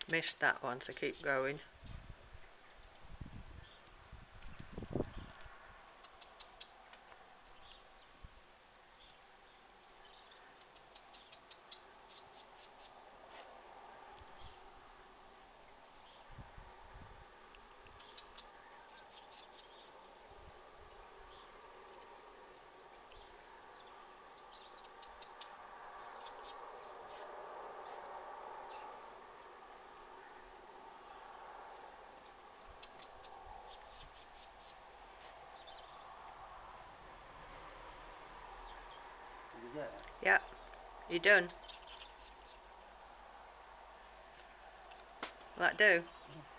Missed that one, so keep going. Yeah, you done? Will that do?